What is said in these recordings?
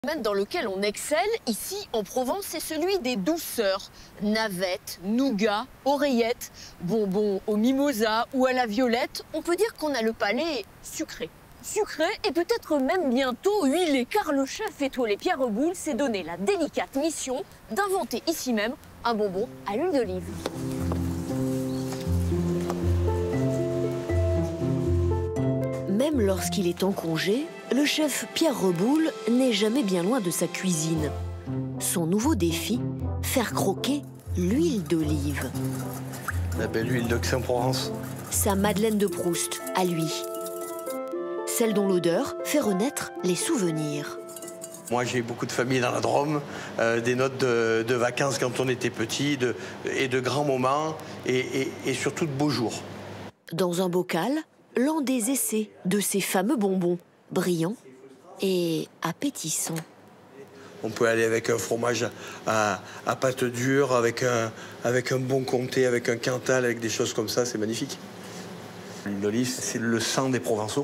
domaine dans lequel on excelle, ici en Provence, c'est celui des douceurs. Navette, nougat, oreillette, bonbons au mimosa ou à la violette. On peut dire qu'on a le palais sucré. Sucré et peut-être même bientôt huilé, car le chef étoilé Pierre Reboul s'est donné la délicate mission d'inventer ici même un bonbon à l'huile d'olive. Même lorsqu'il est en congé, le chef Pierre Reboul n'est jamais bien loin de sa cuisine. Son nouveau défi, faire croquer l'huile d'olive. La belle huile d'Aix-en-Provence. Sa Madeleine de Proust, à lui. Celle dont l'odeur fait renaître les souvenirs. Moi, j'ai beaucoup de familles dans la Drôme, des notes de vacances quand on était petit, et de grands moments, et surtout de beaux jours. Dans un bocal, l'un des essais de ces fameux bonbons, brillants et appétissants. On peut aller avec un fromage à pâte dure, avec un bon comté, avec un Cantal, avec des choses comme ça, c'est magnifique. L'huile d'olive, c'est le sang des Provençaux.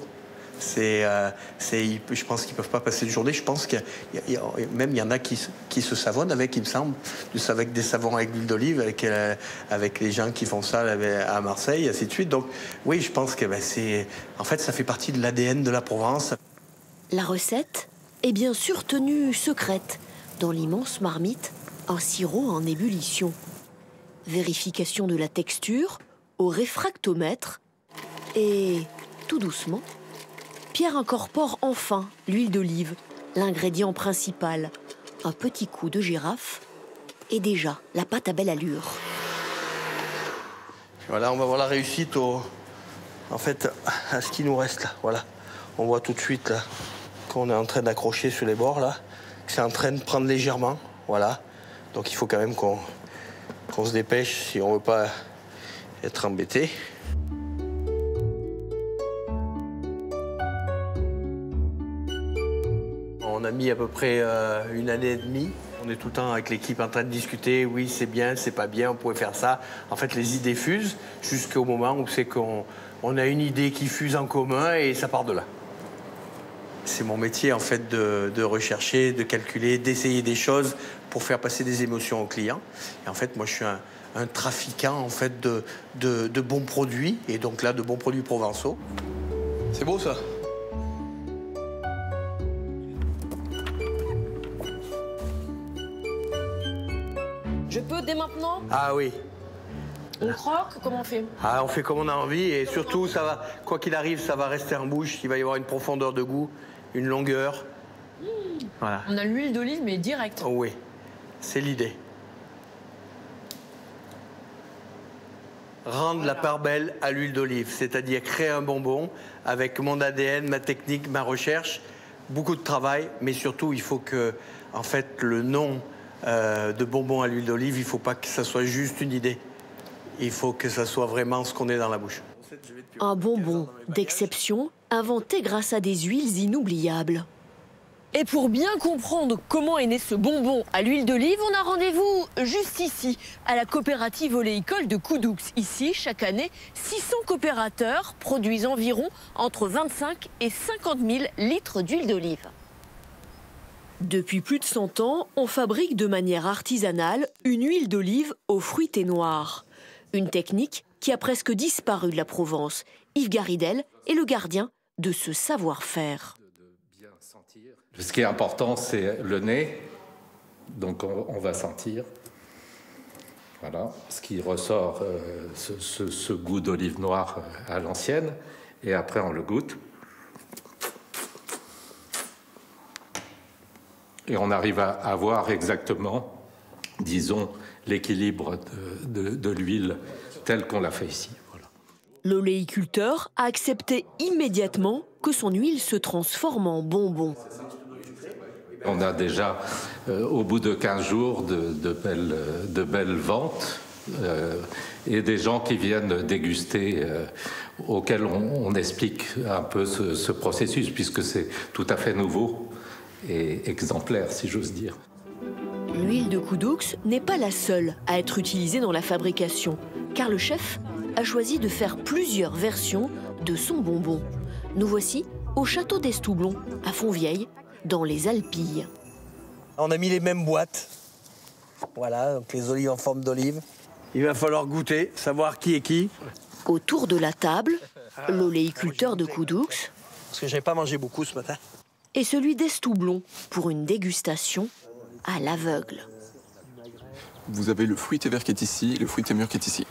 Je pense qu'ils ne peuvent pas passer de journée. Je pense qu'il y en a qui se savonnent avec, il me semble, avec des savons avec l'huile d'olive, avec les gens qui font ça à Marseille, et ainsi de suite. Donc oui, je pense que en fait, ça fait partie de l'ADN de la Provence. La recette est bien sûr tenue secrète dans l'immense marmite, un sirop en ébullition. Vérification de la texture au réfractomètre et, tout doucement, Pierre incorpore enfin l'huile d'olive, l'ingrédient principal. Un petit coup de girafe et déjà la pâte à belle allure. Voilà, on va voir la réussite en fait, à ce qui nous reste là. Voilà, on voit tout de suite là qu'on est en train d'accrocher sur les bords là, que c'est en train de prendre légèrement. Voilà, donc il faut quand même qu'on se dépêche si on veut pas être embêté. On a mis à peu près 1 année et demie. On est tout le temps avec l'équipe en train de discuter. Oui, c'est bien, c'est pas bien, on pourrait faire ça. En fait, les idées fusent jusqu'au moment où c'est qu'on a une idée qui fuse en commun et ça part de là. C'est mon métier, en fait, de rechercher, de calculer, d'essayer des choses pour faire passer des émotions aux clients. Et en fait, moi, je suis un trafiquant, en fait, de bons produits, et donc là, de bons produits provençaux. C'est beau, ça. Je peux dès maintenant? Ah oui. On croque? Comment on fait? Ah, on fait comme on a envie, et surtout, ça va, quoi qu'il arrive, ça va rester en bouche. Il va y avoir une profondeur de goût, une longueur. Voilà. On a l'huile d'olive, mais direct. Oh oui, c'est l'idée. Rendre la part belle à l'huile d'olive, c'est-à-dire créer un bonbon avec mon ADN, ma technique, ma recherche, beaucoup de travail, mais surtout, il faut que, en fait, le nom de bonbon à l'huile d'olive, il ne faut pas que ça soit juste une idée. Il faut que ça soit vraiment ce qu'on est dans la bouche. Un bonbon d'exception inventé grâce à des huiles inoubliables. Et pour bien comprendre comment est né ce bonbon à l'huile d'olive, on a rendez-vous juste ici, à la coopérative oléicole de Coudoux. Ici, chaque année, 600 coopérateurs produisent environ entre 25 et 50 000 litres d'huile d'olive. Depuis plus de 100 ans, on fabrique de manière artisanale une huile d'olive aux fruités noirs. Une technique qui a presque disparu de la Provence. Yves Garidel est le gardien de ce savoir-faire. Ce qui est important, c'est le nez. Donc on va sentir. Voilà, ce qui ressort, ce goût d'olive noire à l'ancienne. Et après, on le goûte. Et on arrive à avoir exactement, disons, l'équilibre de l'huile tel qu'on l'a fait ici. Voilà. L'oléiculteur a accepté immédiatement que son huile se transforme en bonbon. On a déjà, au bout de 15 jours, de belles ventes et des gens qui viennent déguster, auxquels on explique un peu ce processus, puisque c'est tout à fait nouveau et exemplaire, si j'ose dire. L'huile de Coudoux n'est pas la seule à être utilisée dans la fabrication, car le chef a choisi de faire plusieurs versions de son bonbon. Nous voici au château d'Estoublon, à Fontvieille, dans les Alpilles. On a mis les mêmes boîtes. Voilà, donc les olives en forme d'olive. Il va falloir goûter, savoir qui est qui. Autour de la table, l'oléiculteur de Coudoux Parce que j'avais pas mangé beaucoup ce matin. et celui d'Estoublon pour une dégustation à l'aveugle. Vous avez le fruité vert qui est ici, le fruité mûr qui est ici.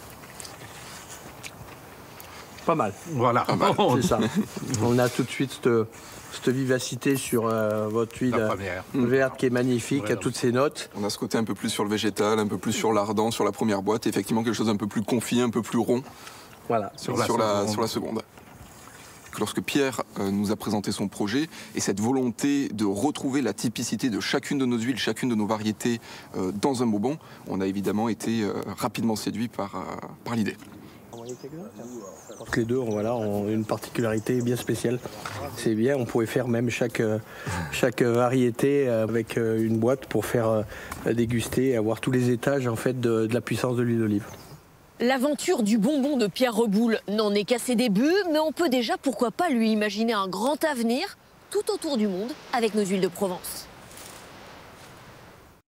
Pas mal. Voilà. C'est ça. On a tout de suite cette vivacité sur votre huile verte qui est magnifique, qui a toutes ses notes. On a ce côté un peu plus sur le végétal, un peu plus sur l'ardent, sur la première boîte, et effectivement quelque chose un peu plus confit, un peu plus rond Voilà. sur la seconde. Lorsque Pierre nous a présenté son projet et cette volonté de retrouver la typicité de chacune de nos huiles, chacune de nos variétés dans un bonbon, on a évidemment été rapidement séduit par l'idée. Les deux voilà, ont une particularité bien spéciale. C'est bien, on pourrait faire même chaque variété avec une boîte pour faire déguster et avoir tous les étages en fait, de la puissance de l'huile d'olive. L'aventure du bonbon de Pierre Reboul n'en est qu'à ses débuts, mais on peut déjà, pourquoi pas, lui imaginer un grand avenir tout autour du monde avec nos huiles de Provence.